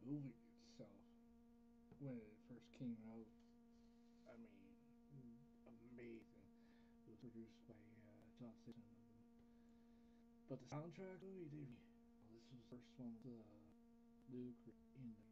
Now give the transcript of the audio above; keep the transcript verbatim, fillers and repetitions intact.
movie itself, when it first came out, I mean, amazing. It was produced by uh, John Singleton. But the soundtrack movie, they, this was the first one with uh, Luke in the